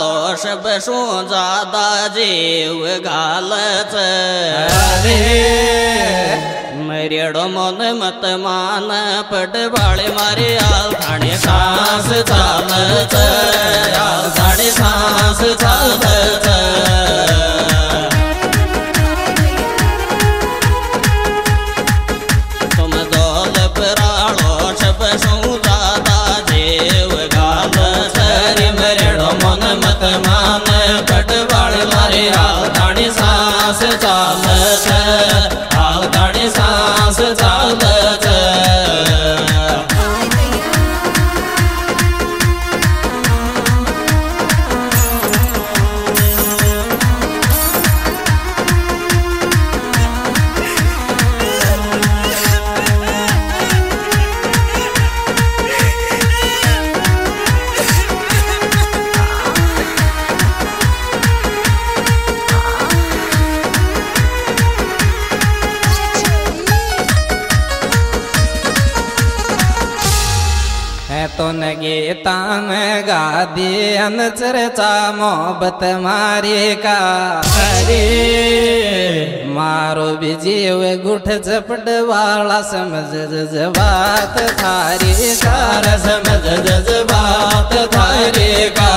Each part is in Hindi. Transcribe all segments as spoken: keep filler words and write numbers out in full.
शबशो जादा जीव घालच मरेडो मन मत मान पडवाळे मारे आलथाणे सांस चालच आलथाणे सांस चालच तुम दौलपराळो शबशो जादा जीव घालच रे मरेडो मन मत मान पडवाळे मारे आलथाणे सांस चालच आलथाणे सांस चालच तो न गीता में गा दियन चर्चा मोहब्बत मारे का अरे मारो भी जीव गुठ झपट वाला समझ जज्बात थारे कार समझ जज्बात थारे का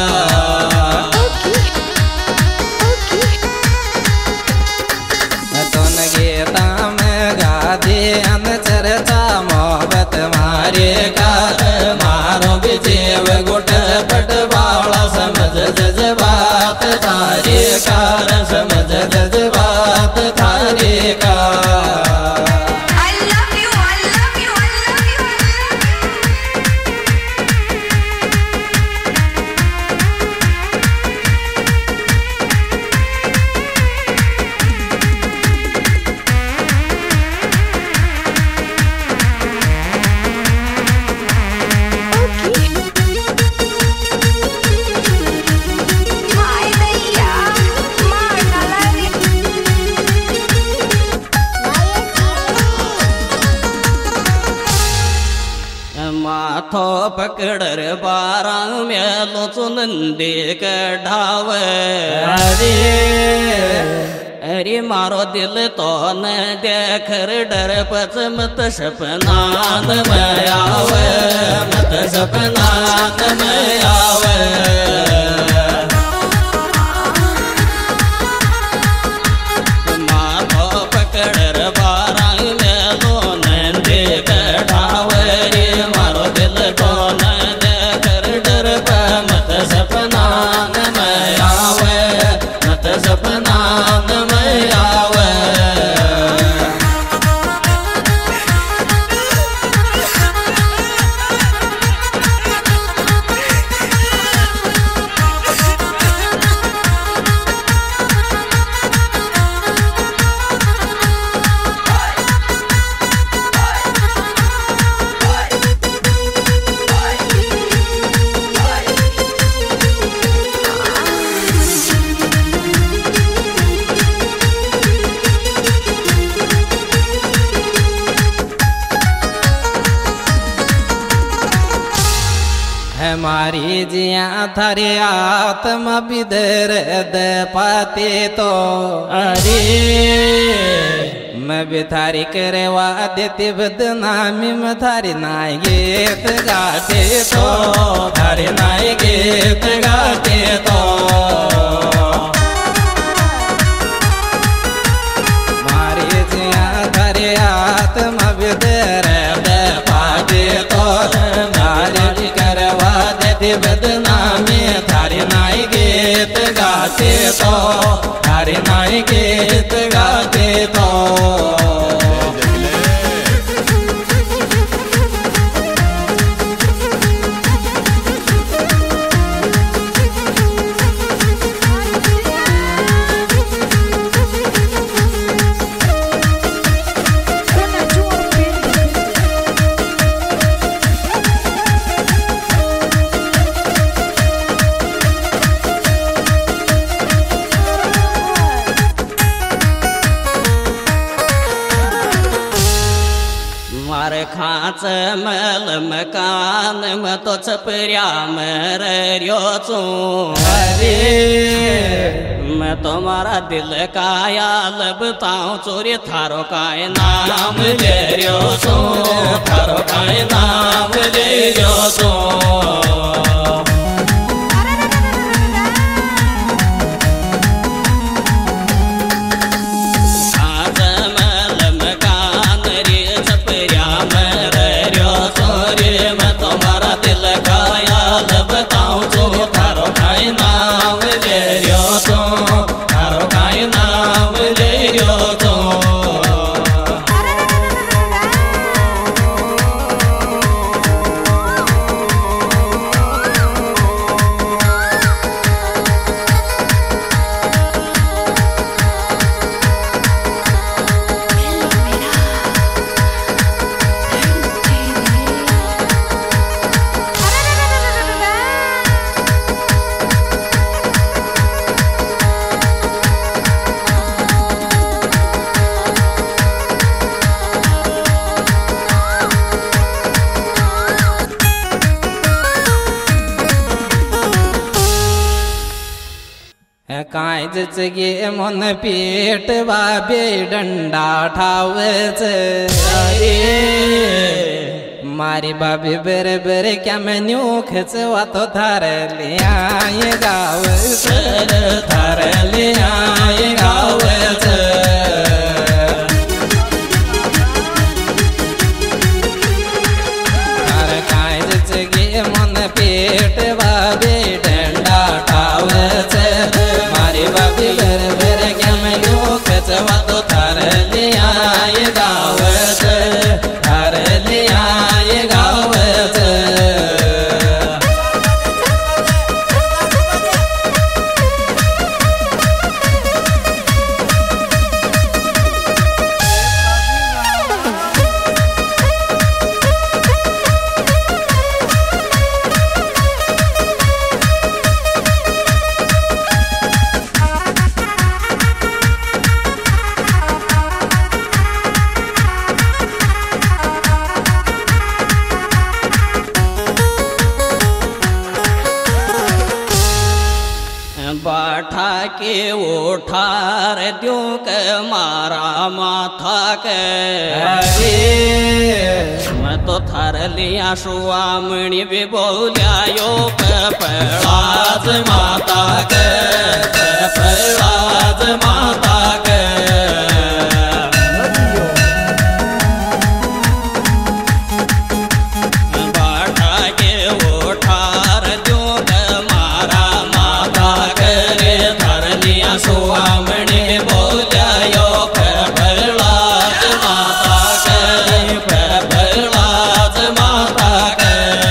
तो न गीता में गा दियन चर्चा मोहब्बत मारे का मारो जीव गुट पट बाला समझ जज्बात थारे कार समझ जज्बात थारे का माथो पकड़र बारा मेलो चुनंदी कढ़ाव अरे अरे मारो दिल तो न देखर डर पच मत सपनान में आवे मत सपनान में आवे माथो पकड़र बारा मेलो नंदी कढ़ाव तो न देखर डर पे मत सपनान में आवे मत सपनान में आवे हमारी जिया थारे आत्मा बिदर दे पाते तो अरे मैं भी थारी करवा देती बदनामी में थारी नाई गीत गाते तो थारी नाई गीत गाते तो हमारी जिया थारे आत्मा बिदर दे पाते तो थारी करवा देती बदनामी थारी नाई गीत गाते तो थारी नाई गीत गाते तो खाच मल मकान म तो छपऱ्या मर र्यो चो मैं तुम्हारा दिल का याल बताऊं चोरी थारो काय नाम ले रियो सो थारो काय नाम ले रियो सो काय जचगे मन पेट बाबे डंडा ठावच अरे मारी बाबी बर बर क्या मैं न्यूखच वातो थार ले आय गाव सर थार ले आय गावच काय जचगे मन पेट बाबे डंडा ठावच बाबी बर बर क्या मैं लोकच वातो थार ले आय गावच थार ले आय गावच बाठा के उठार द्यो के मारा माथा के अरे मैं तो थार लिया सुआमणी भी बोलिया यो पलाज माता के पलाज माता के बाठा के उठार द्यो के मारा सुआमणी बोलिया यो प्रहलाद माता के प्रहलाद माता के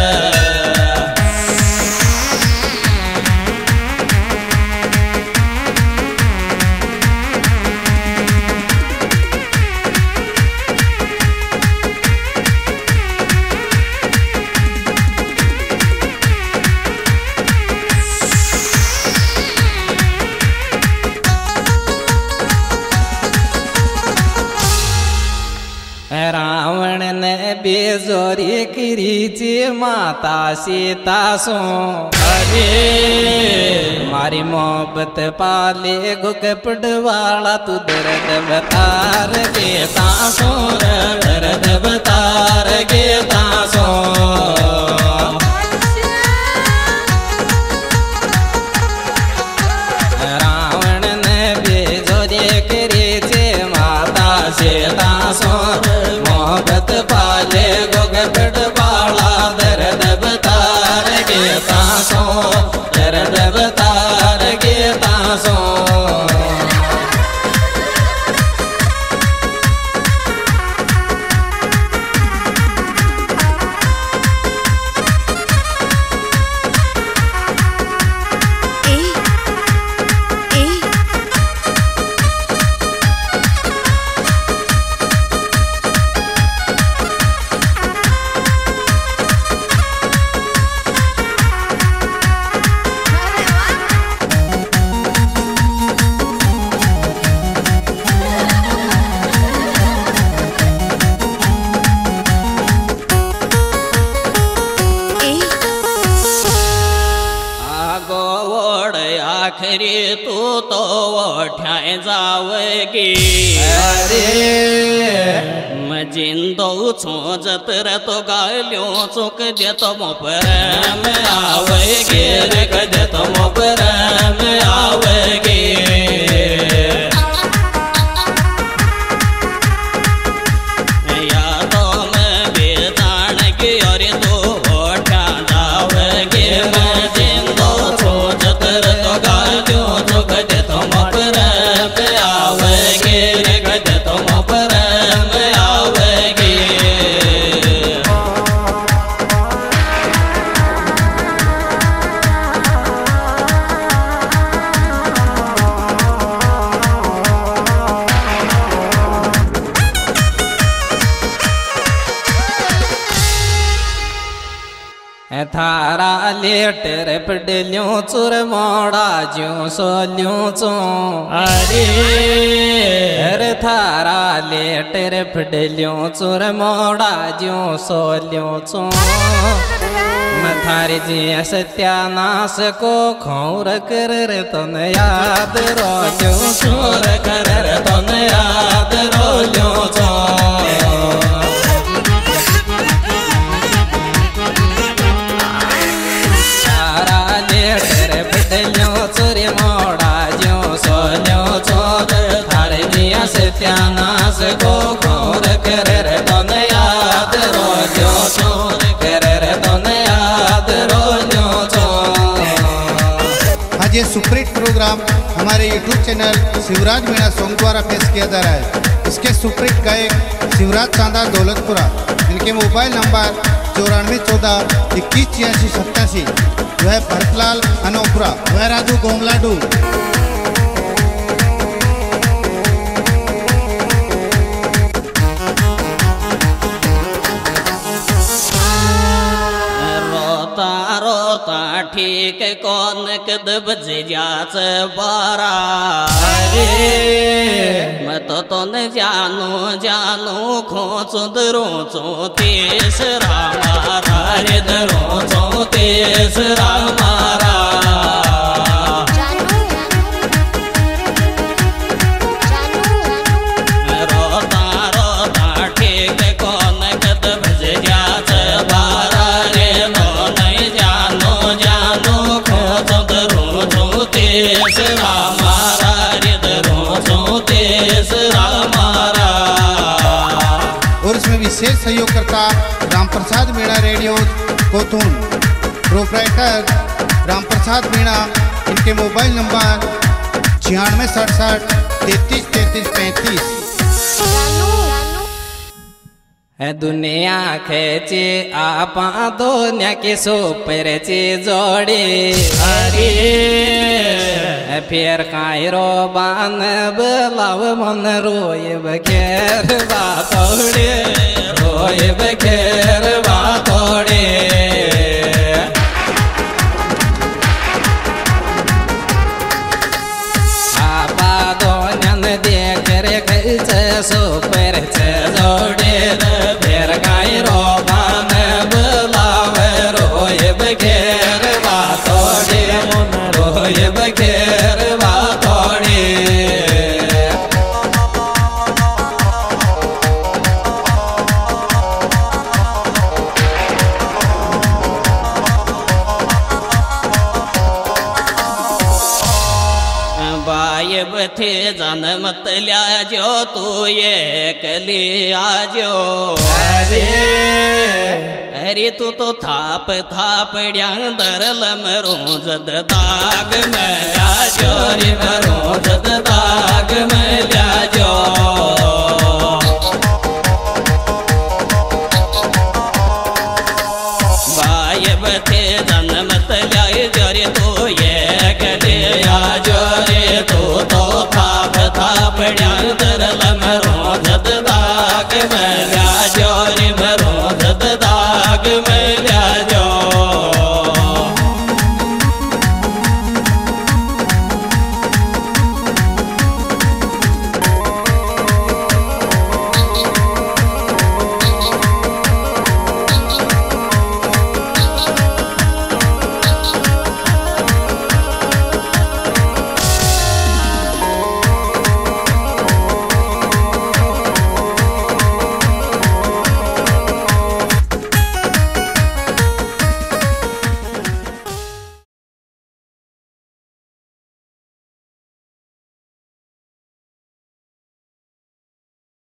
रावण ने बेजोरी करीची माता सीता सो अरे मारी मोहब्बत पाले गुगपड़ वाला तू दर्द बतार के तासो दर्द बतार के तासो रावण ने बेजोरी करीची माता सीता सो मोहब्बत पाले गोगपड़ वाला दर्द बतार के तासो दर्द बतार के तासो वड आखरी तू तो ओठ्याय जावगी मजिंदो छो जतर तो गाल्यो चुक देतो मोपरम आवगे रे देतो मोपरम आवगे थारा लेटर पडल्यों चुर मोड़ा ज्यों सोल्यों चो अरे अरे थारा लेटर पडल्यों चुर मोड़ा ज्यों सोल्यों चो मथारी जी सत्यानाश को खौर कर तो न याद रोल्यों चोर कर तो न याद रोल्यों चो चोरी मोड़ा ज्यों सोल्यों चोर थारे जिया सत्यानाश को खौर कर तो न याद रोल्यों चोर कर तो न याद रोल्यों चोर। आज ये सुपरहिट प्रोग्राम हमारे YouTube channel Shivraj Meena song द्वारा पेश किया जा रहा है। इसके सुपरहिट गायक शिवराज चांदा दौलतपुरा, इनके मोबाइल नंबर चौरानवे चौदह इक्कीस छियासी सत्तासी, जो है भरतलाल अनोपुरा, वह राजू गोमलाडू। रोता रोता ठीक कौन कद बज जाच बारा मैं तो तो न जानू जानू खोच दरो चो तेसरा मारा रे दरो चो तेसरा मारा रोता रोता ठीक कौन कद बज जाच बारा रे नो नहीं जानू जानू खोच दरो चो तेसरा मारा रे दरो चो तेसरा मारा। और इसमें विशेष सहयोगकर्ता राम प्रसाद मीणा रेडियो कोथून, प्रोपराइटर राम प्रसाद मीणा, इनके मोबाइल नंबर छियानवे सड़सठ तैतीस तैतीस पैंतीस। दुनिया खेचे आपा दुनिया के सुपर ची जोड़ी अरे फिर कायरो बान बलाव मन रोय बखेर बातोड़े रोय बखेर बातोड़े आपा दुनिया देख रे खेचे सुपर चे जोड़ी फिर कायरो बान बलाव रोय बखेर बातोड़े रोय बखेर बातोड़े। बायब थे जान मत लिया जो तू ये कली आजो अरे अरे तू तो थाप थाप ड्यांदर लमरो जद दाग में आजो रे मरो जद दाग में लाजो बायब थे जान मत लिया जो रे तू ये कली आजो रे तू तो थाप थाप ड्यांदर